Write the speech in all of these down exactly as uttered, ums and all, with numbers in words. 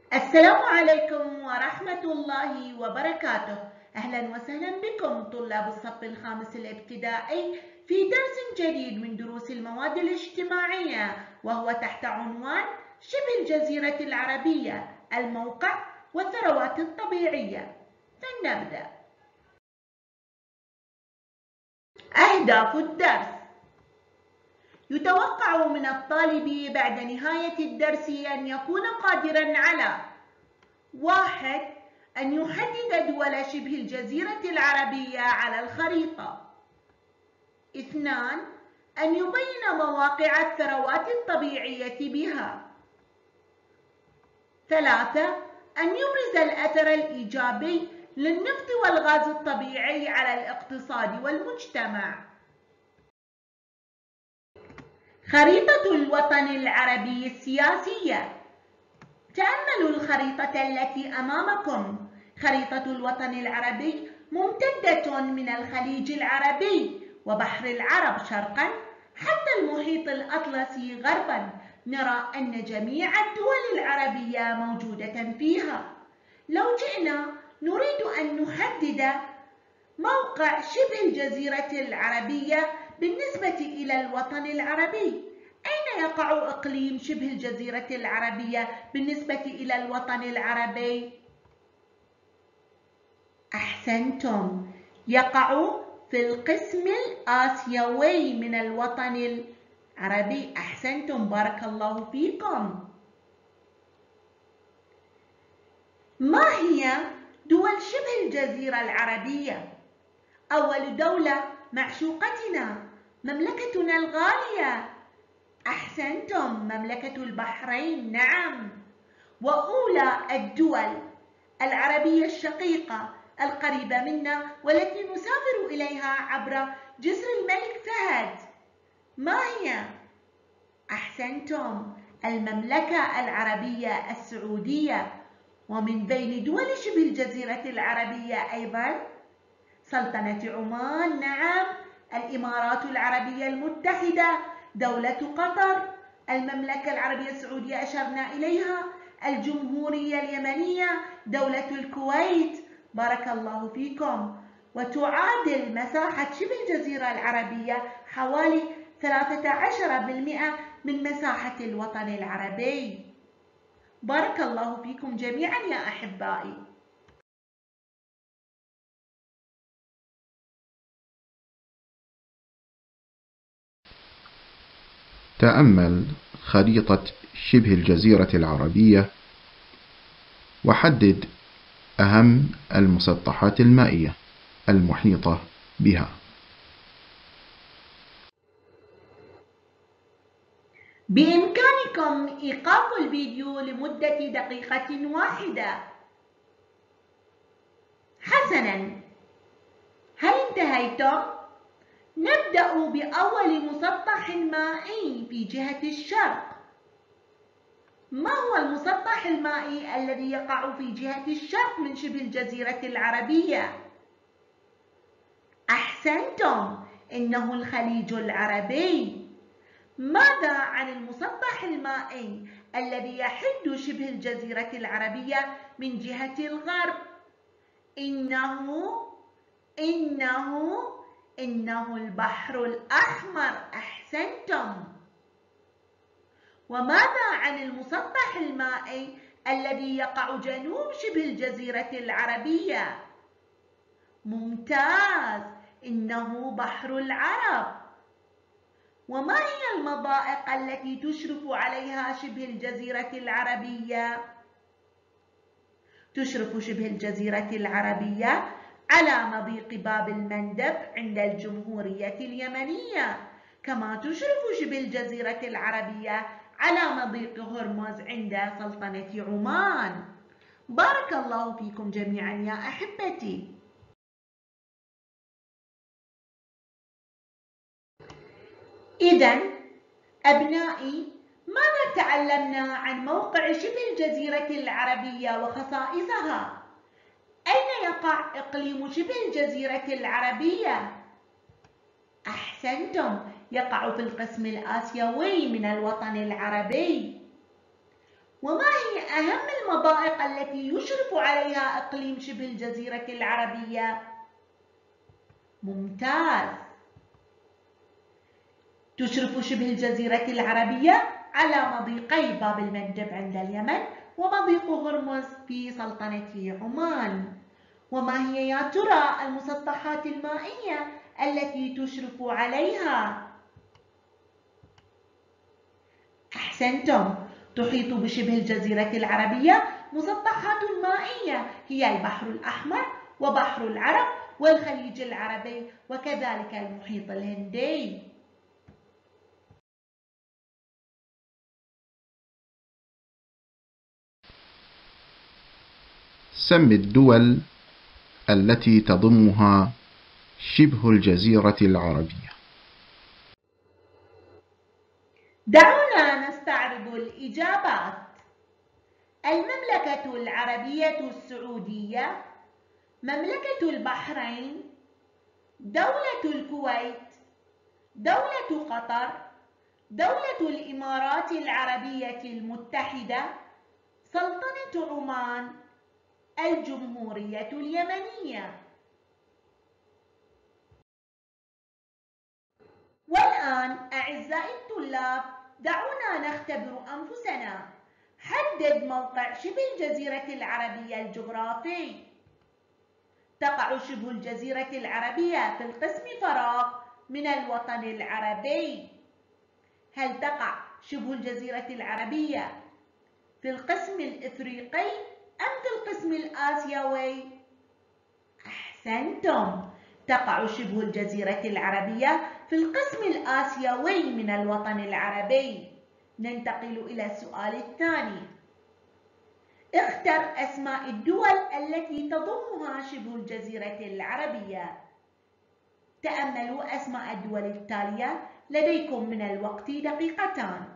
السلام عليكم ورحمة الله وبركاته. أهلا وسهلا بكم طلاب الصف الخامس الابتدائي في درس جديد من دروس المواد الاجتماعية، وهو تحت عنوان شبه الجزيرة العربية، الموقع والثروات الطبيعية. فلنبدأ. أهداف الدرس: يتوقع من الطالب بعد نهاية الدرس أن يكون قادراً على: واحد. أن يحدد دول شبه الجزيرة العربية على الخريطة. اثنان. أن يبين مواقع الثروات الطبيعية بها. ثلاثة. أن يبرز الأثر الإيجابي للنفط والغاز الطبيعي على الاقتصاد والمجتمع. خريطة الوطن العربي السياسية. تأملوا الخريطة التي أمامكم. خريطة الوطن العربي ممتدة من الخليج العربي وبحر العرب شرقاً حتى المحيط الأطلسي غرباً. نرى أن جميع الدول العربية موجودة فيها. لو جئنا نريد أن نحدد موقع شبه الجزيرة العربية بالنسبة إلى الوطن العربي، أين يقع إقليم شبه الجزيرة العربية بالنسبة إلى الوطن العربي؟ أحسنتم، يقع في القسم الآسيوي من الوطن العربي. أحسنتم، بارك الله فيكم. ما هي دول شبه الجزيرة العربية؟ أول دولة معشوقتنا، مملكتنا الغالية. أحسنتم، مملكة البحرين. نعم. وأولى الدول العربية الشقيقة القريبة منا والتي نسافر إليها عبر جسر الملك فهد، ما هي؟ أحسنتم، المملكة العربية السعودية. ومن بين دول شبه الجزيرة العربية أيضاً سلطنة عمان. نعم. الإمارات العربية المتحدة، دولة قطر، المملكة العربية السعودية أشرنا إليها، الجمهورية اليمنية، دولة الكويت. بارك الله فيكم. وتعادل مساحة شبه الجزيرة العربية حوالي ثلاثة عشر بالمئة من مساحة الوطن العربي. بارك الله فيكم جميعا يا أحبائي. تأمل خريطة شبه الجزيرة العربية وحدد أهم المسطحات المائية المحيطة بها. بإمكانكم إيقاف الفيديو لمدة دقيقة واحدة. حسناً، هل انتهيتم؟ نبدأ بأول مسطح مائي في جهة الشرق. ما هو المسطح المائي الذي يقع في جهة الشرق من شبه الجزيرة العربية؟ أحسنتم، إنه الخليج العربي. ماذا عن المسطح المائي الذي يحد شبه الجزيرة العربية من جهة الغرب؟ إنه إنه إنه البحر الأحمر. أحسنتم. وماذا عن المسطح المائي الذي يقع جنوب شبه الجزيرة العربية؟ ممتاز، إنه بحر العرب. وما هي المضائق التي تشرف عليها شبه الجزيرة العربية؟ تشرف شبه الجزيرة العربية على مضيق باب المندب عند الجمهورية اليمنية، كما تشرف شبه الجزيرة العربية على مضيق هرمز عند سلطنة عمان. بارك الله فيكم جميعا يا أحبتي. إذن أبنائي، ماذا تعلمنا عن موقع شبه الجزيرة العربية وخصائصها؟ أين يقع إقليم شبه الجزيرة العربية؟ أحسنتم، يقع في القسم الآسيوي من الوطن العربي. وما هي أهم المضائق التي يشرف عليها إقليم شبه الجزيرة العربية؟ ممتاز. تشرف شبه الجزيرة العربية على مضيقي باب المندب عند اليمن ومضيق هرمز في سلطنة عمان. وما هي يا ترى المسطحات المائية التي تشرف عليها؟ أحسنتم، تحيط بشبه الجزيرة العربية مسطحات مائية هي البحر الأحمر وبحر العرب والخليج العربي وكذلك المحيط الهندي. سم الدول التي تضمها شبه الجزيرة العربية. دعونا نستعرض الإجابات. المملكة العربية السعودية، مملكة البحرين، دولة الكويت، دولة قطر، دولة الإمارات العربية المتحدة، سلطنة عمان، الجمهورية اليمنية. والآن أعزائي الطلاب، دعونا نختبر أنفسنا. حدد موقع شبه الجزيرة العربية الجغرافي. تقع شبه الجزيرة العربية في القسم فراغ من الوطن العربي. هل تقع شبه الجزيرة العربية في القسم الإفريقي أم في القسم الآسيوي؟ أحسنتم، تقع شبه الجزيرة العربية في القسم الآسيوي من الوطن العربي. ننتقل إلى السؤال الثاني. اختر أسماء الدول التي تضمها شبه الجزيرة العربية. تأملوا أسماء الدول التالية، لديكم من الوقت دقيقتان.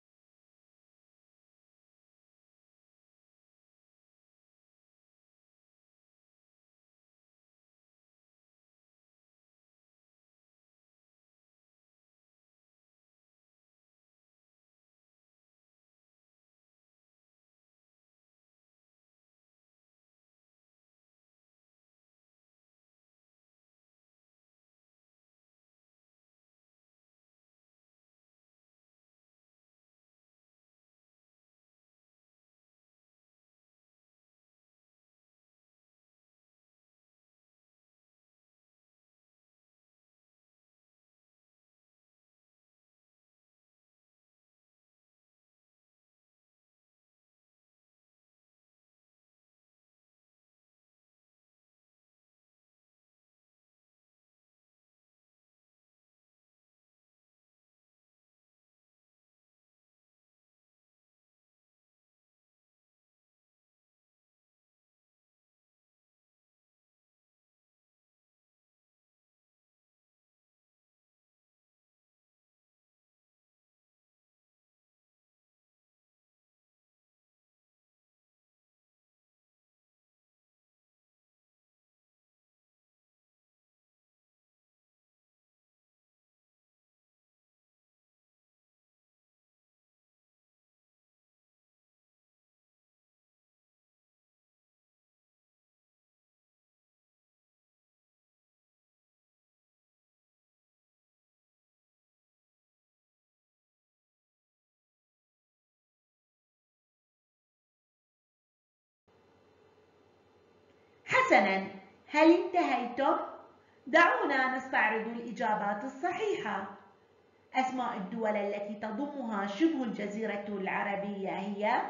حسناً، هل انتهيتم؟ دعونا نستعرض الإجابات الصحيحة. أسماء الدول التي تضمها شبه الجزيرة العربية هي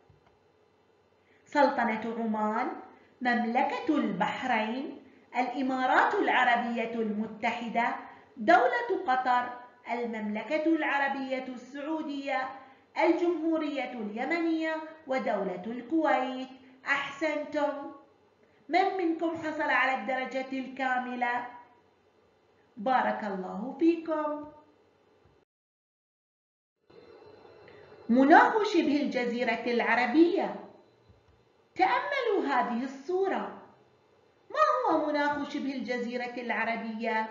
سلطنة عمان، مملكة البحرين، الإمارات العربية المتحدة، دولة قطر، المملكة العربية السعودية، الجمهورية اليمنية، ودولة الكويت. أحسنتم. من منكم حصل على الدرجة الكاملة؟ بارك الله فيكم. مناخ شبه الجزيرة العربية. تأملوا هذه الصورة. ما هو مناخ شبه الجزيرة العربية؟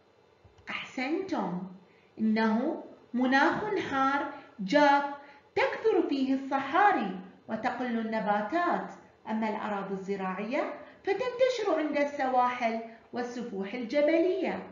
أحسنتم، إنه مناخ حار جاف. تكثر فيه الصحاري وتقل النباتات، أما الأراضي الزراعية فتنتشر عند السواحل والسفوح الجبلية.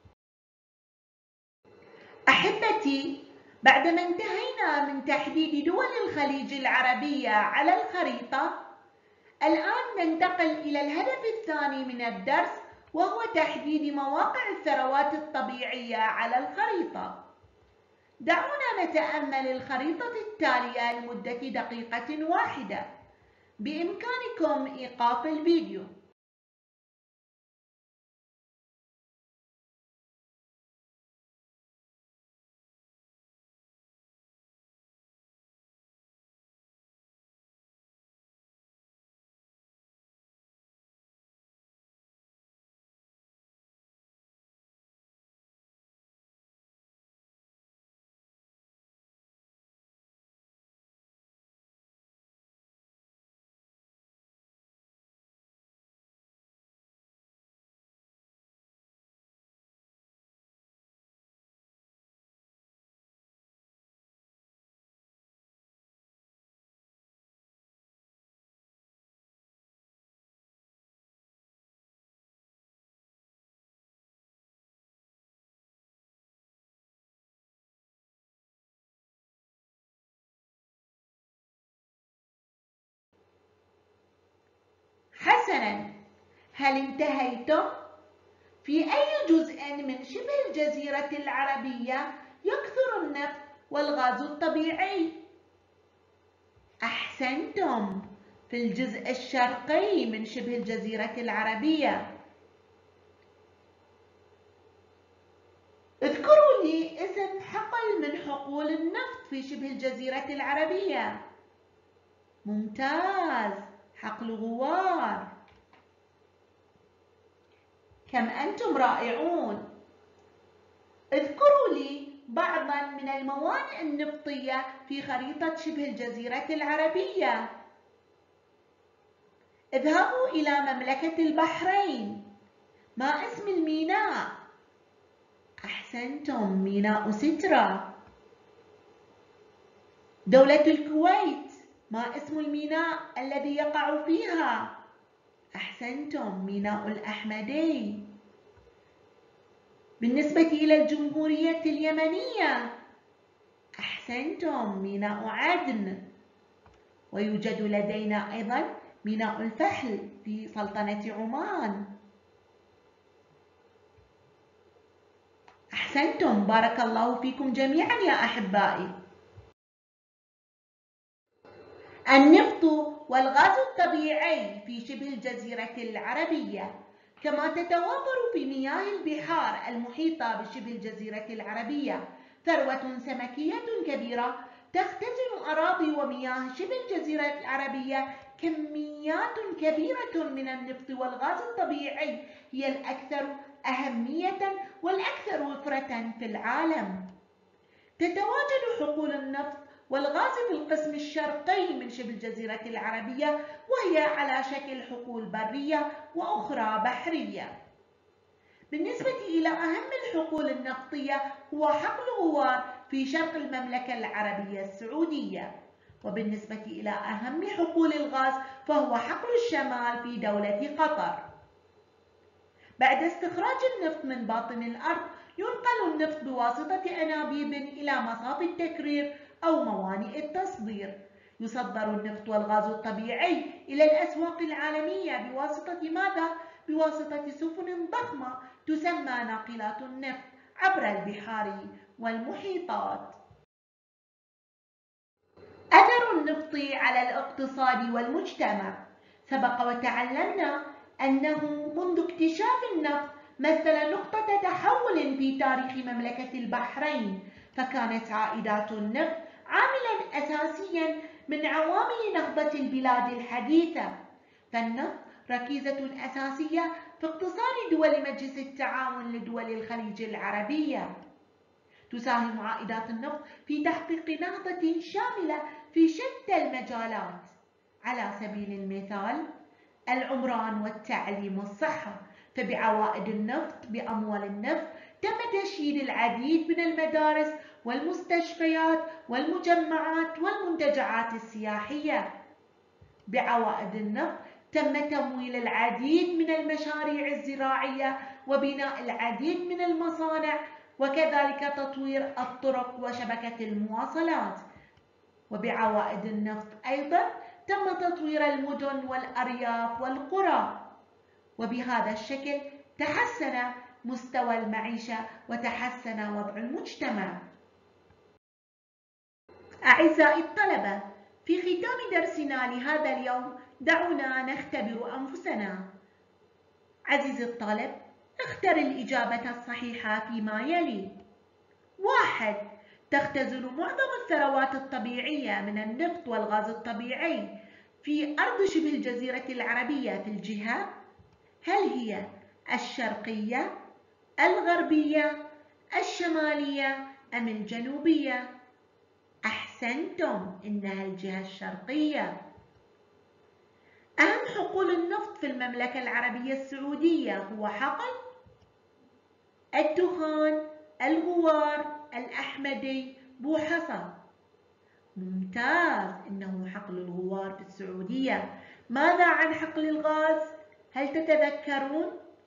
أحبتي، بعدما انتهينا من تحديد دول الخليج العربية على الخريطة، الآن ننتقل إلى الهدف الثاني من الدرس، وهو تحديد مواقع الثروات الطبيعية على الخريطة. دعونا نتأمل الخريطة التالية لمدة دقيقة واحدة. بإمكانكم إيقاف الفيديو. حسناً، هل انتهيتم؟ في أي جزء من شبه الجزيرة العربية يكثر النفط والغاز الطبيعي؟ أحسنتم، في الجزء الشرقي من شبه الجزيرة العربية. اذكروا لي اسم حقل من حقول النفط في شبه الجزيرة العربية. ممتاز، حقل غوار. كم أنتم رائعون. اذكروا لي بعضاً من الموانئ النفطية في خريطة شبه الجزيرة العربية. اذهبوا إلى مملكة البحرين. ما اسم الميناء؟ أحسنتم، ميناء سترة. دولة الكويت، ما اسم الميناء الذي يقع فيها؟ أحسنتم، ميناء الأحمدي. بالنسبة إلى الجمهورية اليمنية، أحسنتم، ميناء عدن. ويوجد لدينا أيضا ميناء الفحل في سلطنة عمان. أحسنتم، بارك الله فيكم جميعا يا أحبائي. النفط والغاز الطبيعي في شبه الجزيرة العربية، كما تتوافر في مياه البحار المحيطة بشبه الجزيرة العربية ثروة سمكية كبيرة، تختزن أراضي ومياه شبه الجزيرة العربية كميات كبيرة من النفط والغاز الطبيعي، هي الأكثر أهمية والأكثر وفرة في العالم. تتواجد حقول النفط والغاز في القسم الشرقي من شبه الجزيرة العربية، وهي على شكل حقول برية وأخرى بحرية. بالنسبة إلى أهم الحقول النفطية هو حقل غوار في شرق المملكة العربية السعودية، وبالنسبة إلى أهم حقول الغاز فهو حقل الشمال في دولة قطر. بعد استخراج النفط من باطن الأرض ينقل النفط بواسطة أنابيب إلى مصافي التكرير أو موانئ التصدير. يصدر النفط والغاز الطبيعي إلى الأسواق العالمية بواسطة ماذا؟ بواسطة سفن ضخمة تسمى ناقلات النفط عبر البحار والمحيطات. أثر النفط على الاقتصاد والمجتمع. سبق وتعلمنا أنه منذ اكتشاف النفط مثل نقطة تحول في تاريخ مملكة البحرين، فكانت عائدات النفط عاملاً أساسياً من عوامل نهضة البلاد الحديثة. فالنفط ركيزة أساسية في اقتصاد دول مجلس التعاون لدول الخليج العربية. تساهم عائدات النفط في تحقيق نهضة شاملة في شتى المجالات، على سبيل المثال العمران والتعليم والصحة، فبعوائد النفط بأموال النفط تم تشييد العديد من المدارس والمستشفيات والمجمعات والمنتجعات السياحية. بعوائد النفط تم تمويل العديد من المشاريع الزراعية وبناء العديد من المصانع، وكذلك تطوير الطرق وشبكة المواصلات. وبعوائد النفط أيضا تم تطوير المدن والأرياف والقرى، وبهذا الشكل تحسن مستوى المعيشة وتحسن وضع المجتمع. أعزائي الطلبة، في ختام درسنا لهذا اليوم دعونا نختبر أنفسنا. عزيزي الطالب، اختر الإجابة الصحيحة فيما يلي. واحد، تختزل معظم الثروات الطبيعية من النفط والغاز الطبيعي في أرض شبه الجزيرة العربية في الجهة؟ هل هي الشرقية، الغربية، الشمالية أم الجنوبية؟ أحسنتم، إنها الجهة الشرقية. أهم حقول النفط في المملكة العربية السعودية هو حقل الدخان، الغوار، الأحمدي، بوحصى. ممتاز، إنه حقل الغوار في السعودية. ماذا عن حقل الغاز؟ هل تتذكرون؟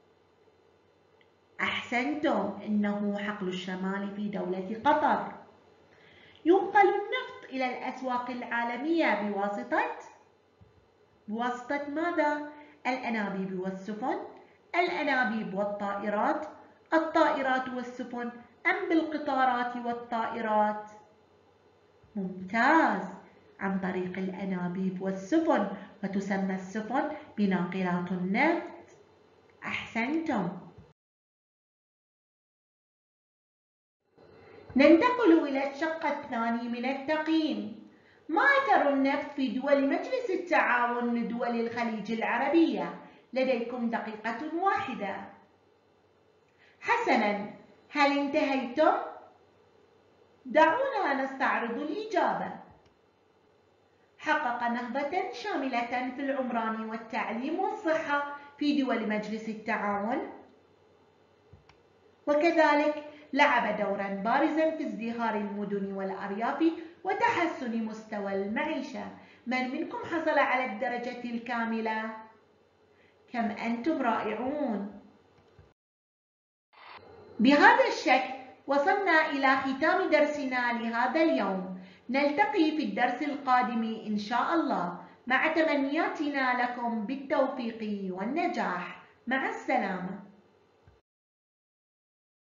أحسنتم، إنه حقل الشمال في دولة قطر. ينقل النفط إلى الأسواق العالمية بواسطة بواسطة ماذا؟ الأنابيب والسفن، الأنابيب والطائرات، الطائرات والسفن، أم بالقطارات والطائرات؟ ممتاز، عن طريق الأنابيب والسفن، وتسمى السفن بناقلات النفط. أحسنتم. ننتقل إلى الشق الثاني من التقييم. ما أثر النفط في دول مجلس التعاون لدول الخليج العربية؟ لديكم دقيقة واحدة. حسناً، هل انتهيتم؟ دعونا نستعرض الإجابة. حقق نهضة شاملة في العمران والتعليم والصحة في دول مجلس التعاون، وكذلك لعب دورا بارزا في ازدهار المدن والأرياف وتحسن مستوى المعيشة. من منكم حصل على الدرجة الكاملة؟ كم أنتم رائعون! بهذا الشكل وصلنا إلى ختام درسنا لهذا اليوم. نلتقي في الدرس القادم إن شاء الله، مع تمنياتنا لكم بالتوفيق والنجاح. مع السلامة.